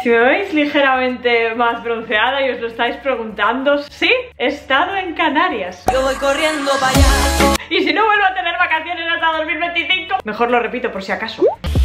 Si me veis ligeramente más bronceada y os lo estáis preguntando, sí, he estado en Canarias. Yo voy corriendo para allá. Y si no vuelvo a tener vacaciones hasta 2025, mejor lo repito por si acaso.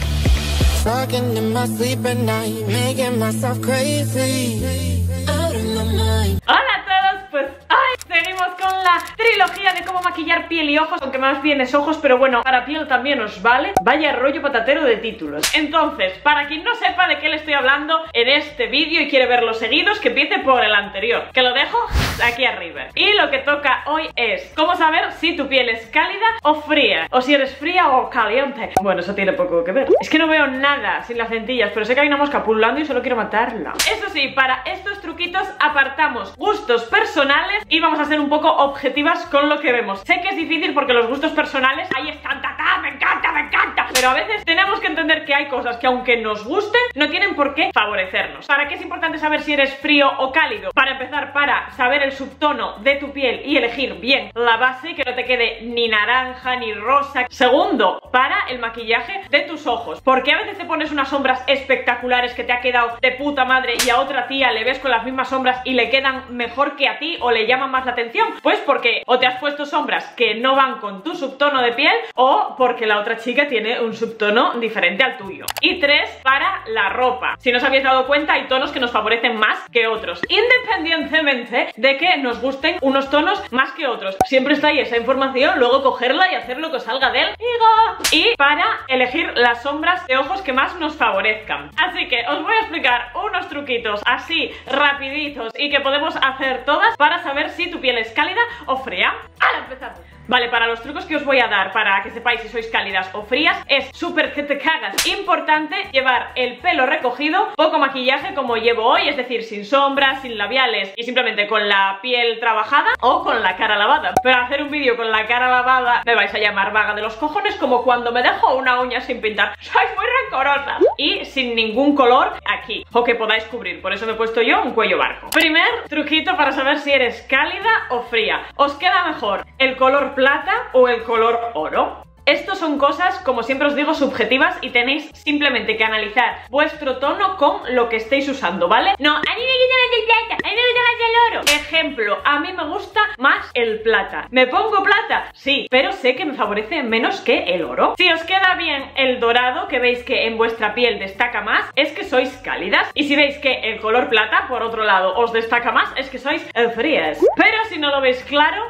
Hola a todos, pues hoy seguimos con la trilogía de cómo maquillar piel y ojos, aunque más bien es ojos, pero bueno, para piel también os vale. Vaya rollo patatero de títulos. Entonces, para quien no sepa de qué le estoy hablando en este vídeo y quiere verlos seguidos, que empiece por el anterior, que lo dejo aquí arriba. Y lo que toca hoy es cómo saber si tu piel es cálida o fría, o si eres fría o caliente. Bueno, eso tiene poco que ver. Es que no veo nada sin las lentillas, pero sé que hay una mosca pululando y solo quiero matarla. Eso sí, para estos truquitos apartamos gustos personales y vamos a ser un poco objetivas con lo que vemos. Sé que es difícil porque los gustos personales, ahí están, me encanta, pero a veces tenemos que entender que hay cosas que aunque nos gusten, no tienen por qué favorecernos. ¿Para qué es importante saber si eres frío o cálido? Para empezar, para saber el subtono de tu piel y elegir bien la base, que no te quede ni naranja ni rosa. Segundo, para el maquillaje de tus ojos, porque a veces te pones unas sombras espectaculares que te ha quedado de puta madre y a otra tía le ves con las mismas sombras y le quedan mejor que a ti o le llaman más la atención. Pues porque o te has puesto sombras que no van con tu subtono de piel o porque la otra chica tiene un subtono diferente al tuyo. Y tres, para la ropa. Si no os habéis dado cuenta, hay tonos que nos favorecen más que otros, independientemente de que nos gusten unos tonos más que otros. Siempre está ahí esa información, luego cogerla y hacer lo que os salga del higo. Y para elegir las sombras de ojos que más nos favorezcan. Así que os voy a explicar unos truquitos así rapiditos y que podemos hacer todas para saber si tu piel es cálida o fría. ¡Hala, empezamos! Vale, para los trucos que os voy a dar para que sepáis si sois cálidas o frías, es súper que te cagas importante llevar el pelo recogido, poco maquillaje como llevo hoy, es decir, sin sombras, sin labiales y simplemente con la piel trabajada o con la cara lavada. Pero hacer un vídeo con la cara lavada me vais a llamar vaga de los cojones, como cuando me dejo una uña sin pintar. Sois muy rencorosa. Y sin ningún color aquí, o que podáis cubrir, por eso me he puesto yo un cuello barco. Primer truquito para saber si eres cálida o fría. ¿Os queda mejor el color plata o el color oro? Estos son cosas, como siempre os digo, subjetivas y tenéis simplemente que analizar vuestro tono con lo que estéis usando, ¿vale? No, a mí me gusta más el plata, a mí me gusta más el oro. Ejemplo, a mí me gusta más el plata. ¿Me pongo plata? Sí, pero sé que me favorece menos que el oro. Si os queda bien el dorado, que veis que en vuestra piel destaca más, es que sois cálidas. Y si veis que el color plata, por otro lado, os destaca más, es que sois frías. Pero si no lo veis claro,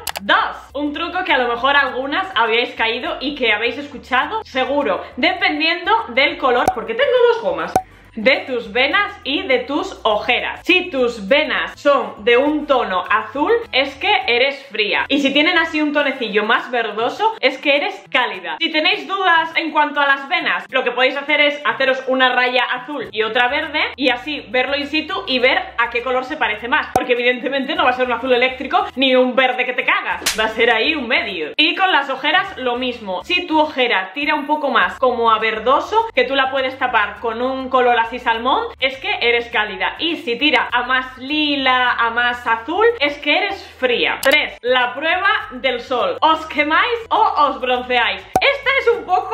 un truco que a lo mejor algunas habíais caído y que habéis escuchado, seguro, dependiendo del color, porque tengo dos gomas, de tus venas y de tus ojeras. Si tus venas son de un tono azul, es que eres fría. Y si tienen así un tonecillo más verdoso, es que eres cálida. Si tenéis dudas en cuanto a las venas, lo que podéis hacer es haceros una raya azul y otra verde y así verlo in situ y ver a qué color se parece más, porque evidentemente no va a ser un azul eléctrico ni un verde que te cagas, va a ser ahí un medio. Y con las ojeras lo mismo. Si tu ojera tira un poco más como a verdoso, que tú la puedes tapar con un color así salmón, es que eres cálida. Y si tira a más lila, a más azul, es que eres fría. 3. La prueba del sol. ¿Os quemáis o os bronceáis? Esta es un poco...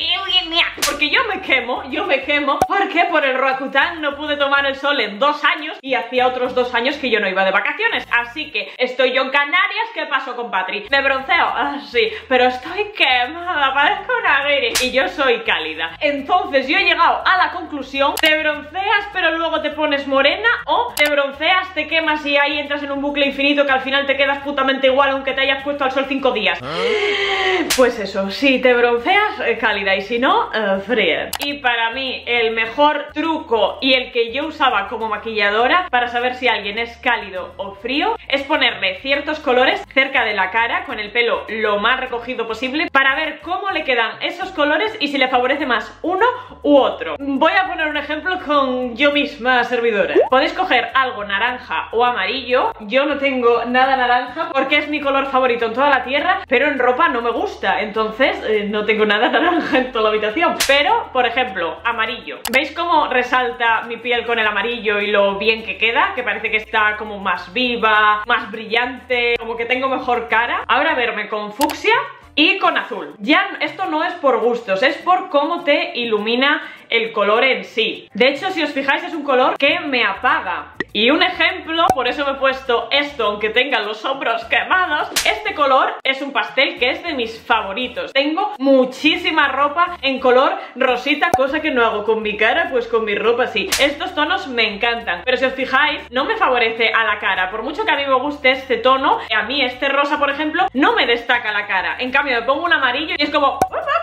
porque yo me quemo porque por el Roacutan no pude tomar el sol en 2 años y hacía otros 2 años que yo no iba de vacaciones. Así que estoy yo en Canarias. ¿Qué pasó con Patri? ¿Me bronceo? Sí, pero estoy quemada, parezco una guiri y yo soy cálida. Entonces yo he llegado a la conclusión: te bronceas pero luego te pones morena, o te bronceas, te quemas y ahí entras en un bucle infinito que al final te quedas putamente igual aunque te hayas puesto al sol 5 días. Pues eso, si te bronceas, cálida, y si no, fría. Y para mí el mejor truco y el que yo usaba como maquilladora para saber si alguien es cálido o frío es ponerle ciertos colores cerca de la cara con el pelo lo más recogido posible para ver cómo le quedan esos colores y si le favorece más uno u otro. Voy a poner un ejemplo con yo misma servidora. Podéis coger algo naranja o amarillo. Yo no tengo nada naranja porque es mi color favorito en toda la tierra, pero en ropa no me gusta, entonces no tengo nada naranja en toda la habitación. Pero, por ejemplo, amarillo. ¿Veis cómo resalta mi piel con el amarillo y lo bien que queda? Que parece que está como más viva, más brillante, como que tengo mejor cara. Ahora verme con fucsia y con azul. Ya esto no es por gustos, es por cómo te ilumina el color en sí. De hecho, si os fijáis, es un color que me apaga. Y un ejemplo, por eso me he puesto esto, aunque tenga los hombros quemados. Este color es un pastel que es de mis favoritos. Tengo muchísima ropa en color rosita, cosa que no hago con mi cara, pues con mi ropa sí. Estos tonos me encantan, pero si os fijáis, no me favorece a la cara. Por mucho que a mí me guste este tono, a mí este rosa, por ejemplo, no me destaca la cara. En cambio, me pongo un amarillo y es como...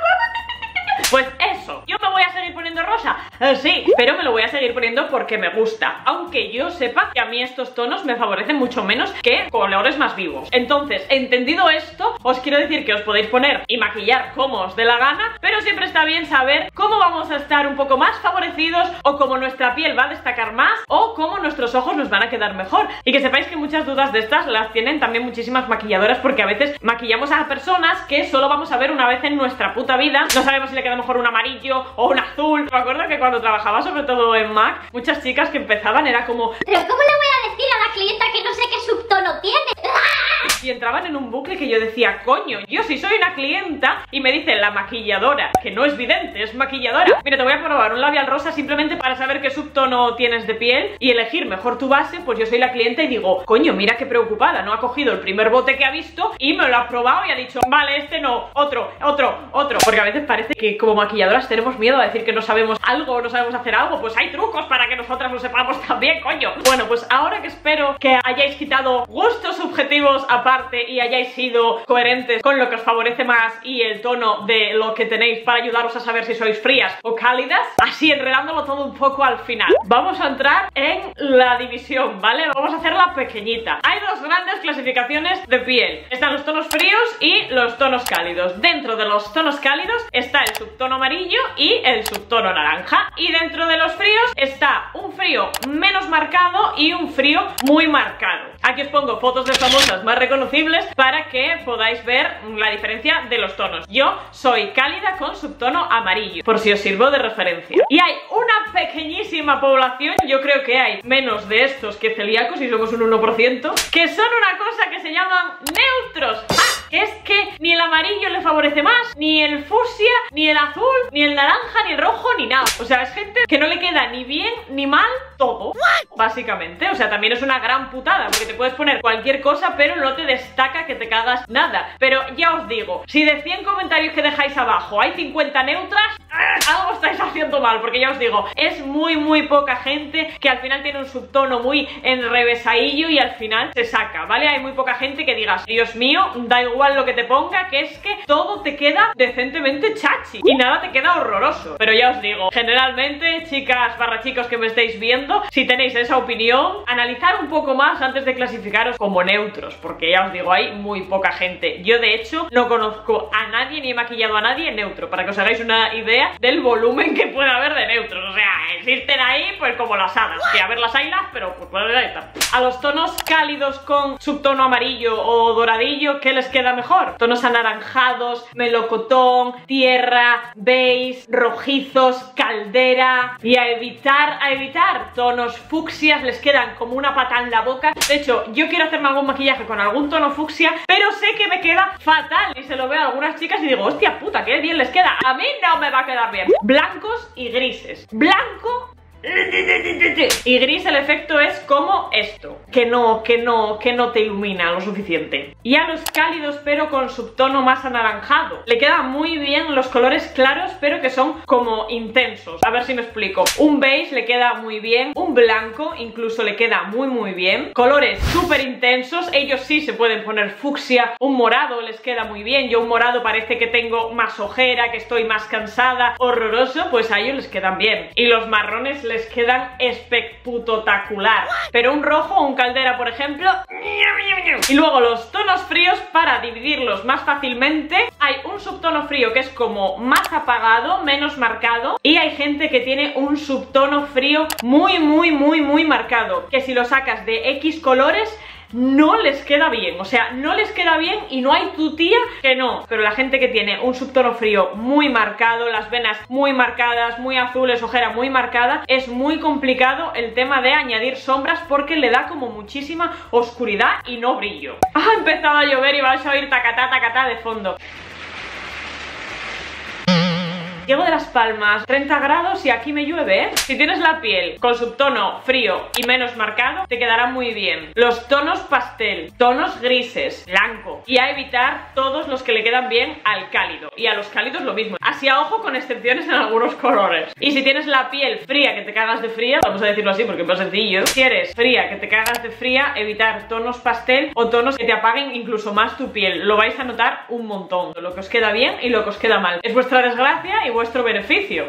Pues eso, yo me voy a seguir poniendo rosa, sí, pero me lo voy a seguir poniendo porque me gusta, aunque yo sepa que a mí estos tonos me favorecen mucho menos que colores más vivos. Entonces, entendido esto, os quiero decir que os podéis poner y maquillar como os dé la gana, pero siempre está bien saber cómo vamos a estar un poco más favorecidos, o cómo nuestra piel va a destacar más, o cómo nuestros ojos nos van a quedar mejor. Y que sepáis que muchas dudas de estas las tienen también muchísimas maquilladoras, porque a veces maquillamos a personas que solo vamos a ver una vez en nuestra puta vida. No sabemos si le queda mejor un amarillo o un azul. Me acuerdo que cuando trabajaba sobre todo en MAC, muchas chicas que empezaban era como... ¿Pero cómo le voy a decir a la clienta que no sé qué subtono tiene? Y entraban en un bucle que yo decía, coño, yo si soy una clienta y me dice la maquilladora, que no es vidente, es maquilladora, mira, te voy a probar un labial rosa simplemente para saber qué subtono tienes de piel y elegir mejor tu base, pues yo soy la clienta y digo, coño, mira qué preocupada, no ha cogido el primer bote que ha visto y me lo ha probado y ha dicho, vale, este no, otro. Porque a veces parece que como maquilladoras tenemos miedo a decir que no sabemos algo o no sabemos hacer algo. Pues hay trucos para que nosotras lo sepamos también, coño. Bueno, pues ahora que espero que hayáis quitado gustos subjetivos aparte y hayáis sido coherentes con lo que os favorece más y el tono de lo que tenéis para ayudaros a saber si sois frías o cálidas, así enredándolo todo un poco al final, vamos a entrar en la división, ¿vale? Vamos a hacerla pequeñita. Hay dos grandes clasificaciones de piel. Están los tonos fríos y los tonos cálidos. Dentro de los tonos cálidos está el subtono amarillo y el subtono naranja. Y dentro de los fríos está un frío menos marcado y un frío muy marcado. Aquí os pongo fotos de famosas más reconocibles para que podáis ver la diferencia de los tonos. Yo soy cálida con subtono amarillo, por si os sirvo de referencia. Y hay una pequeñísima población, yo creo que hay menos de estos que celíacos y somos un 1%, que son una cosa que se llaman neutros. Es que ni el amarillo le favorece más, ni el fucsia, ni el azul, ni el naranja, ni el rojo, ni nada. O sea, es gente que no le queda ni bien ni mal todo, básicamente. O sea, también es una gran putada, porque te puedes poner cualquier cosa, pero no te destaca que te cagas nada. Pero ya os digo, si de 100 comentarios que dejáis abajo hay 50 neutras, algo estáis haciendo mal, porque ya os digo, es muy poca gente que al final tiene un subtono muy enrevesadillo y al final se saca, ¿vale? Hay muy poca gente que digas, Dios mío, da igual lo que te ponga, que es que todo te queda decentemente chachi y nada te queda horroroso. Pero ya os digo, generalmente, chicas barra chicos que me estáis viendo, si tenéis esa opinión, analizar un poco más antes de clasificaros como neutros, porque ya os digo, hay muy poca gente. Yo de hecho no conozco a nadie ni he maquillado a nadie neutro, para que os hagáis una idea del volumen que puede haber de neutros. O sea, existen ahí pues como las hadas, que a ver las haylas, pero pues puede estar. A los tonos cálidos con subtono amarillo o doradillo, ¿qué les queda mejor? Tonos anaranjados, melocotón, tierra, beige, rojizos, caldera. Y a evitar tonos fucsias, les quedan como una pata en la boca. De hecho, yo quiero hacerme algún maquillaje con algún tono fucsia, pero sé que me queda fatal y se lo veo a algunas chicas y digo, hostia puta, qué bien les queda. A mí no me va a quedar bien. Blancos y grises. Blanco y gris, el efecto es como esto, que no te ilumina lo suficiente. Y a los cálidos pero con subtono más anaranjado, le quedan muy bien los colores claros pero que son como intensos. A ver si me explico. Un beige le queda muy bien, un blanco incluso le queda muy bien. Colores súper intensos, ellos sí se pueden poner fucsia. Un morado les queda muy bien. Yo un morado parece que tengo más ojera, que estoy más cansada, horroroso, pues a ellos les quedan bien. Y los marrones les quedan espectacular. Pero un rojo o un caldera, por ejemplo. Y luego los tonos fríos, para dividirlos más fácilmente, hay un subtono frío que es como más apagado, menos marcado, y hay gente que tiene un subtono frío muy marcado, que si lo sacas de X colores no les queda bien, o sea, no les queda bien y no hay tu tía que no. Pero la gente que tiene un subtono frío muy marcado, las venas muy marcadas, muy azules, ojera muy marcada, es muy complicado el tema de añadir sombras porque le da como muchísima oscuridad y no brillo. Ha empezado a llover y vais a oír tacatá de fondo. Llego de Las Palmas, 30 grados y aquí me llueve, ¿eh? Si tienes la piel con subtono frío y menos marcado, te quedará muy bien. Los tonos pastel, tonos grises, blanco, y a evitar todos los que le quedan bien al cálido. Y a los cálidos lo mismo. Así a ojo, con excepciones en algunos colores. Y si tienes la piel fría que te cagas de fría, vamos a decirlo así porque es más sencillo. Si eres fría que te cagas de fría, evitar tonos pastel o tonos que te apaguen incluso más tu piel. Lo vais a notar un montón. Lo que os queda bien y lo que os queda mal. Es vuestra desgracia y vuestro beneficio.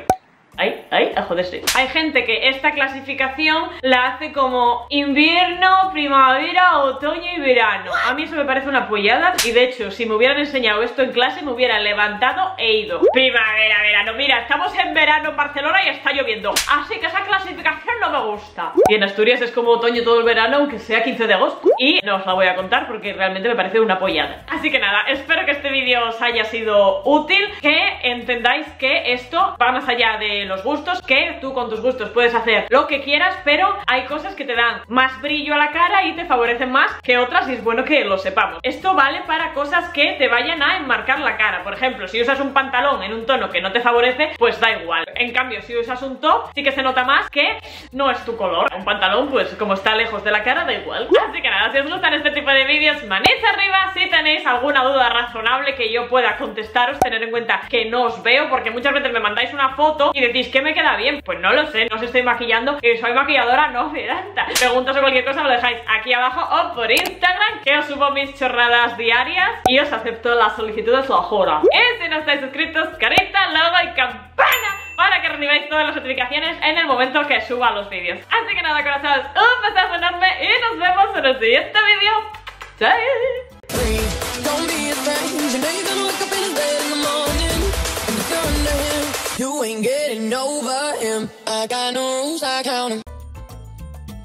A joderse. Hay gente que esta clasificación la hace como invierno, primavera, otoño y verano. A mí eso me parece una pollada y de hecho, si me hubieran enseñado esto en clase, me hubieran levantado e ido. Primavera, verano. Mira, estamos en verano en Barcelona y está lloviendo. Así que esa clasificación no me gusta. Y en Asturias es como otoño todo el verano, aunque sea 15 de agosto. Y no os la voy a contar porque realmente me parece una pollada. Así que nada, espero que este vídeo os haya sido útil, que entendáis que esto va más allá de los gustos, que tú con tus gustos puedes hacer lo que quieras, pero hay cosas que te dan más brillo a la cara y te favorecen más que otras y es bueno que lo sepamos. Esto vale para cosas que te vayan a enmarcar la cara. Por ejemplo, si usas un pantalón en un tono que no te favorece, pues da igual. En cambio, si usas un top, sí que se nota más que no es tu color. Un pantalón, pues como está lejos de la cara, da igual. Así que nada, si os gustan este tipo de vídeos, manita arriba. Si tenéis alguna duda razonable que yo pueda contestaros, tener en cuenta que no os veo, porque muchas veces me mandáis una foto y decís ¿qué me queda bien? Pues no lo sé, no os estoy maquillando y soy maquilladora no vedanta. Preguntas o cualquier cosa me lo dejáis aquí abajo o por Instagram, que os subo mis chorradas diarias y os acepto las solicitudes, lo juro. Y si no estáis suscritos, carita, logo y campana para que recibáis todas las notificaciones en el momento que suba los vídeos. Así que nada, corazones, un besazo enorme y nos vemos en el siguiente vídeo. ¡Chao! You ain't getting over him. I got no rules, I count 'em.